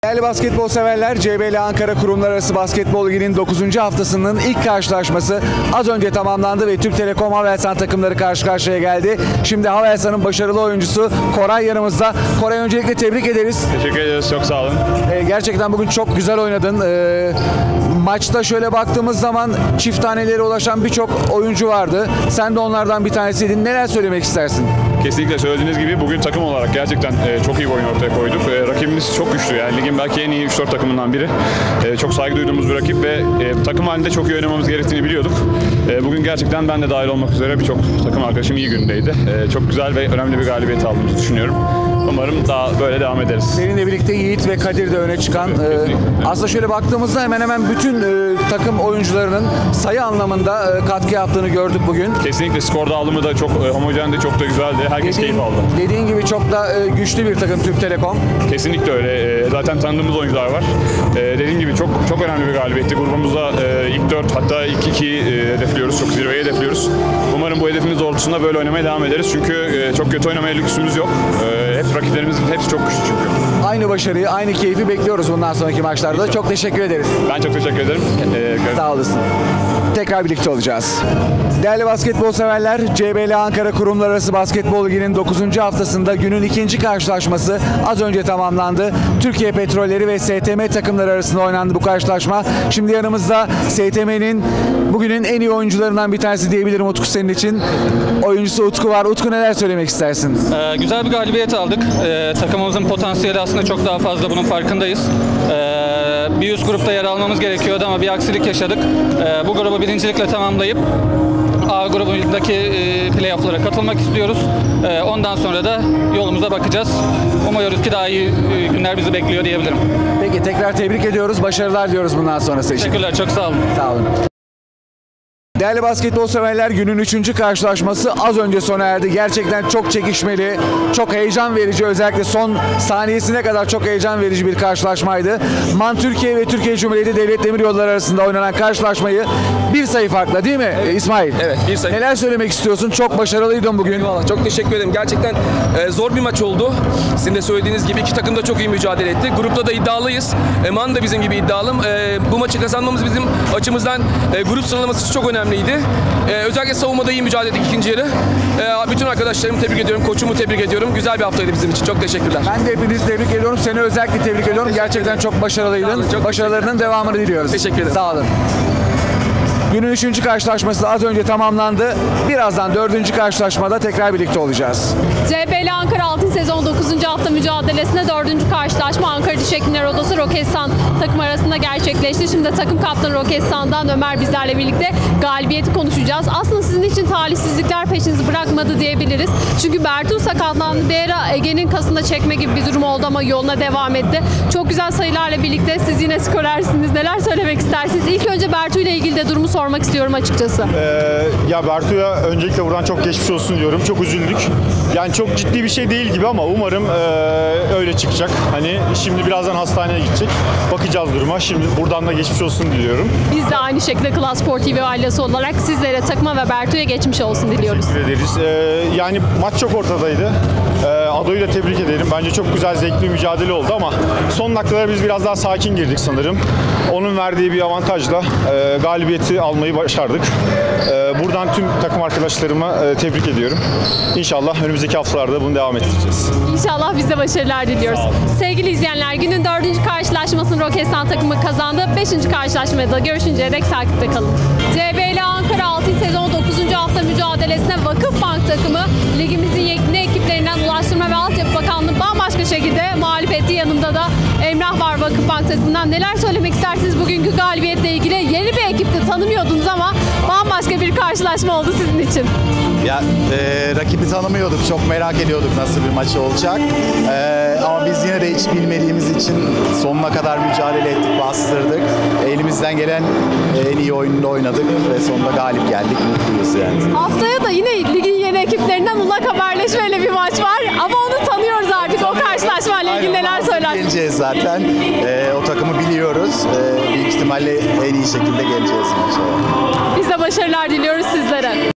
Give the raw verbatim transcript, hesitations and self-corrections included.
Değerli basketbol severler, C B L Ankara Kurumlar Arası Basketbol Ligi'nin dokuzuncu haftasının ilk karşılaşması az önce tamamlandı ve Türk Telekom Havelsan takımları karşı karşıya geldi. Şimdi Havelsan'ın başarılı oyuncusu Koray yanımızda. Koray, öncelikle tebrik ederiz. Teşekkür ederiz, çok sağ olun. Ee, gerçekten bugün çok güzel oynadın. Ee, maçta şöyle baktığımız zaman çift tanelere ulaşan birçok oyuncu vardı. Sen de onlardan bir tanesiydin. Neler söylemek istersin? Kesinlikle söylediğiniz gibi bugün takım olarak gerçekten e, çok iyi bir oyun ortaya koyduk. E, rakibimiz çok güçlü, yani ligin belki en iyi üç dört takımından biri. E, çok saygı duyduğumuz bir rakip ve e, takım halinde çok iyi oynamamız gerektiğini biliyorduk. E, bugün gerçekten ben de dahil olmak üzere birçok takım arkadaşım iyi günündeydi. E, çok güzel ve önemli bir galibiyet aldığımızı düşünüyorum. Umarım daha böyle devam ederiz. Seninle birlikte Yiğit ve Kadir de öne çıkan. Evet, e, aslında şöyle baktığımızda hemen hemen bütün e, takım oyuncularının sayı anlamında e, katkı yaptığını gördük bugün. Kesinlikle skor dağılımı da çok e, homojendi, çok da güzeldi. Herkes Dediğin, keyif aldı. dediğin gibi çok da e, güçlü bir takım Türk Telekom. Kesinlikle öyle. E, zaten tanıdığımız oyuncular var. E, dediğim gibi çok çok önemli bir galibiyetti. Grubumuzda e, ilk dört, hatta ilk ikiyi e, hedefliyoruz. Çok zirveyi hedefliyoruz. Umarım bu hedefimiz doğrultusunda böyle oynamaya devam ederiz. Çünkü e, çok kötü oynamaya lüksümüz yok. E, hep rakiplerimizin hepsi çok güçlü çünkü. Aynı başarıyı, aynı keyfi bekliyoruz bundan sonraki maçlarda. Çok teşekkür ederiz. Ben çok teşekkür ederim. E, Sağ olasın. Tekrar birlikte olacağız. Değerli basketbol severler, C B L Ankara Kurumlar Arası Basketbol Ligi'nin dokuzuncu haftasında günün ikinci karşılaşması az önce tamamlandı. Türkiye Petrolleri ve S T M takımları arasında oynandı bu karşılaşma. Şimdi yanımızda S T M'nin bugünün en iyi oyuncularından bir tanesi diyebilirim Utku, senin için. Oyuncusu Utku var. Utku, neler söylemek istersin? Ee, güzel bir galibiyet aldık. Ee, takımımızın potansiyeli aslında çok daha fazla, bunun farkındayız. Ee, bir üst grupta yer almamız gerekiyordu ama bir aksilik yaşadık. Ee, bu grubu birincilikle tamamlayıp A grubundaki e, playoff'lara katılmak istiyoruz. E, ondan sonra da yolumuza bakacağız. Umuyoruz ki daha iyi e, günler bizi bekliyor diyebilirim. Peki, tekrar tebrik ediyoruz. Başarılar diyoruz bundan sonrası için. Teşekkürler, çok sağ olun. Sağ olun. Değerli basketbol severler, günün üçüncü karşılaşması az önce sona erdi. Gerçekten çok çekişmeli, çok heyecan verici, özellikle son saniyesine kadar çok heyecan verici bir karşılaşmaydı. MAN Türkiye ve Türkiye Cumhuriyeti Devlet Demiryolları arasında oynanan karşılaşmayı bir sayı farkla, değil mi evet. İsmail? Evet, bir sayı. Neler söylemek istiyorsun? Çok başarılıydın bugün. Eyvallah, çok teşekkür ederim. Gerçekten e, zor bir maç oldu. Sizin de söylediğiniz gibi iki takım da çok iyi mücadele etti. Grupta da iddialıyız. E, MAN da bizim gibi iddialı. E, bu maçı kazanmamız bizim açımızdan e, grup sıralaması çok önemliydi. Ee, özellikle savunmada iyi mücadele ettik ikinci yarı. Ee, bütün arkadaşlarımı tebrik ediyorum, koçumu tebrik ediyorum. Güzel bir haftaydı bizim için. Çok teşekkürler. Ben de hepinizi tebrik ediyorum. Seni özellikle tebrik ediyorum. Gerçekten çok başarılıydın. Olun, çok Başarılarının devamını diliyoruz. Teşekkür ederim. Sağ olun. Günün üçüncü karşılaşması az önce tamamlandı. Birazdan dördüncü karşılaşmada tekrar birlikte olacağız. C B L Ankara altın sezon dokuzuncu hafta mücadelesinde dördüncü karşılaşma Ankara Diş Hekimleri Odası Roketsan takım arasında gerçekleşti. Şimdi takım kaptanı Roketsan'dan Ömer bizlerle birlikte galibiyeti konuşacağız. Aslında sizin için talihsizlikler peşinizi bırakmadı diyebiliriz. Çünkü Bertu sakatlandı. Bir ara Ege'nin kasında çekme gibi bir durum oldu ama yoluna devam etti. Çok güzel sayılarla birlikte siz yine skorersiniz. Neler söylemek istersiniz? İlk önce Bertu ile ilgili de durumu sormak istiyorum açıkçası. Ee, ya Bertu'ya öncelikle buradan çok geçmiş olsun diyorum. Çok üzüldük. Yani çok ciddi bir şey değil gibi ama umarım e, öyle çıkacak. Hani şimdi birazdan hastaneye gidecek. Bakacağız duruma. Şimdi buradan da geçmiş olsun diliyorum. Biz de aynı şekilde Klas Spor T V ailesi olarak sizlere, takıma ve Bertu'ya geçmiş olsun diliyoruz. Teşekkür ederiz. Ee, yani maç çok ortadaydı. Ee, Ado'yu da tebrik ederim. Bence çok güzel, zevkli bir mücadele oldu ama son dakikalara biz biraz daha sakin girdik sanırım. Onun verdiği bir avantajla e, galibiyeti almayı başardık. E, buradan tüm takım arkadaşlarıma e, tebrik ediyorum. İnşallah önümüzdeki haftalarda bunu devam ettireceğiz. İnşallah biz de başarılar diliyoruz. Sevgili izleyenler, günün dördüncü karşılaşmasını Roketsan takımı kazandı. Beşinci karşılaşmada da görüşünceye dek takipte kalın. C B L Ankara altın sezon dokuzuncu hafta mücadelesine Vakıfbank takımı ligimizin yekne ekiplerinden Ulaştırma ve Altyapı Bakanlığı bambaşka şekilde mağlup etti. Yanımda da Emrah var Vakıfbank takımından. Neler söylemek istersiniz bugünkü galibiyetle ilgili? Yeni bir ekipti, tanımıyordunuz ama bambaşka bir karşılaşma oldu sizin için. Ya e, rakibi tanımıyorduk, çok merak ediyorduk nasıl bir maç olacak. E, ama biz yine de hiç bilmediğimiz için sonuna kadar mücadele ettik, bastırdık. Elimizden gelen e, en iyi oyununu oynadık ve sonunda galip geldik, mutluyuz yani. Haftaya da yine ligin yeni ekiplerinden Ulak Haberleşme'yle bir maç var ama onu tanıyoruz artık. O karşılaşmayla ilgili neler söylersiniz? Geleceğiz zaten. E, o takımı biliyoruz. E, büyük ihtimalle en iyi şekilde geleceğiz maça. Biz de başarılar diliyoruz sizlere.